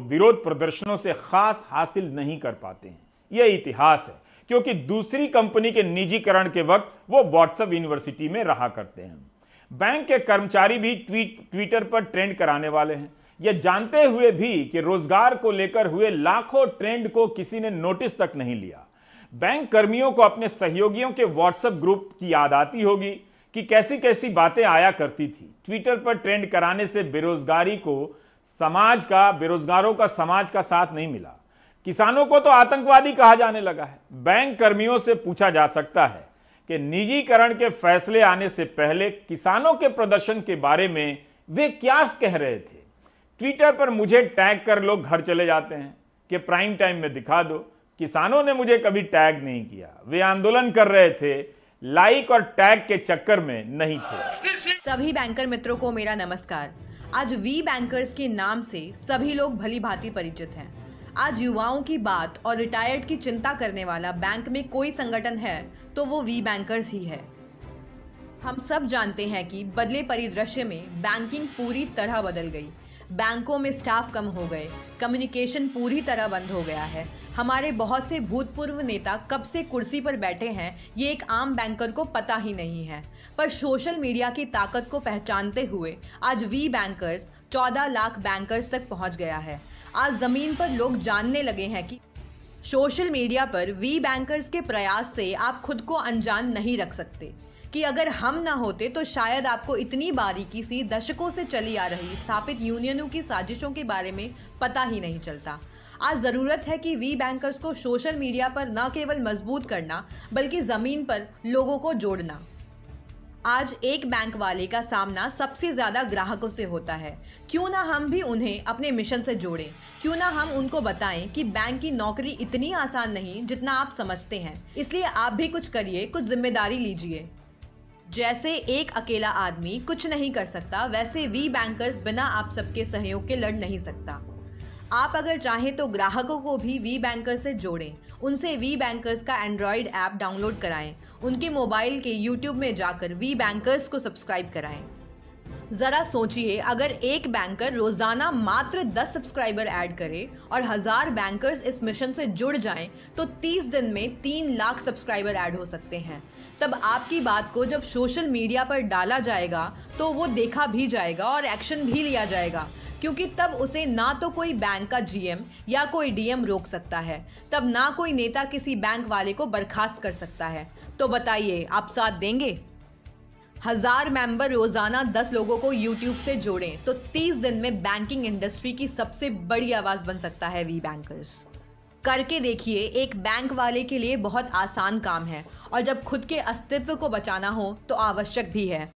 विरोध प्रदर्शनों से खास हासिल नहीं कर पाते हैं। यह इतिहास है, क्योंकि दूसरी कंपनी के निजीकरण के वक्त वो व्हाट्सएप यूनिवर्सिटी में रहा करते हैं। बैंक के कर्मचारी भी ट्विटर पर ट्रेंड कराने वाले हैं, यह जानते हुए भी कि रोजगार को लेकर हुए लाखों ट्रेंड को किसी ने नोटिस तक नहीं लिया। बैंक कर्मियों को अपने सहयोगियों के व्हाट्सएप ग्रुप की याद आती होगी कि कैसी कैसी बातें आया करती थी। ट्विटर पर ट्रेंड कराने से बेरोजगारों का समाज का साथ नहीं मिला। किसानों को तो आतंकवादी कहा जाने लगा है। बैंक कर्मियों से पूछा जा सकता है कि निजीकरण के फैसले आने से पहले किसानों के प्रदर्शन के बारे में वे क्या कह रहे थे। ट्विटर पर मुझे टैग कर लोग घर चले जाते हैं कि प्राइम टाइम में दिखा दो। किसानों ने मुझे कभी टैग नहीं किया, वे आंदोलन कर रहे थे, लाइक और टैग के चक्कर में नहीं थे। सभी बैंकर मित्रों को मेरा नमस्कार। आज वी बैंकर्स के नाम से सभी लोग भली भांति परिचित हैं। आज युवाओं की बात और रिटायर्ड की चिंता करने वाला बैंक में कोई संगठन है तो वो वी बैंकर्स ही है। हम सब जानते हैं कि बदले परिदृश्य में बैंकिंग पूरी तरह बदल गई। बैंकों में स्टाफ कम हो गए, कम्युनिकेशन पूरी तरह बंद हो गया है। हमारे बहुत से भूतपूर्व नेता कब से कुर्सी पर बैठे हैं ये एक आम बैंकर को पता ही नहीं है। पर सोशल मीडिया की ताकत को पहचानते हुए आज वी बैंकर्स 14 लाख बैंकर्स तक पहुंच गया है। आज जमीन पर लोग जानने लगे हैं कि सोशल मीडिया पर वी बैंकर्स के प्रयास से आप खुद को अनजान नहीं रख सकते, कि अगर हम ना होते तो शायद आपको इतनी बारीकी से दशकों से चली आ रही स्थापित यूनियनों की साजिशों के बारे में पता ही नहीं चलता। आज ज़रूरत है कि वी बैंकर्स को सोशल मीडिया पर न केवल मजबूत करना बल्कि ज़मीन पर लोगों को जोड़ना। आज एक बैंक वाले का सामना सबसे ज़्यादा ग्राहकों से होता है। क्यों ना हम भी उन्हें अपने मिशन से जोड़ें, क्यों ना हम उनको बताएं कि बैंक की नौकरी इतनी आसान नहीं जितना आप समझते हैं। इसलिए आप भी कुछ करिए, कुछ जिम्मेदारी लीजिए। जैसे एक अकेला आदमी कुछ नहीं कर सकता, वैसे वी बैंकर्स बिना आप सबके सहयोग के लड़ नहीं सकता। आप अगर चाहें तो ग्राहकों को भी वी बैंकर से जोड़ें, उनसे वी बैंकर्स का एंड्रॉयड ऐप डाउनलोड कराएं, उनके मोबाइल के यूट्यूब में जाकर वी बैंकर्स को सब्सक्राइब कराएं। ज़रा सोचिए, अगर एक बैंकर रोज़ाना मात्र 10 सब्सक्राइबर ऐड करे और 1000 बैंकर्स इस मिशन से जुड़ जाएं तो 30 दिन में 3 लाख सब्सक्राइबर ऐड हो सकते हैं। तब आपकी बात को जब सोशल मीडिया पर डाला जाएगा तो वो देखा भी जाएगा और एक्शन भी लिया जाएगा, क्योंकि तब उसे ना तो कोई बैंक का जीएम या कोई डीएम रोक सकता है, तब ना कोई नेता किसी बैंक वाले को बर्खास्त कर सकता है। तो बताइए, आप साथ देंगे? 1000 मेंबर रोजाना 10 लोगों को यूट्यूब से जोड़ें तो 30 दिन में बैंकिंग इंडस्ट्री की सबसे बड़ी आवाज बन सकता है वी बैंकर्स। करके देखिए, एक बैंक वाले के लिए बहुत आसान काम है और जब खुद के अस्तित्व को बचाना हो तो आवश्यक भी है।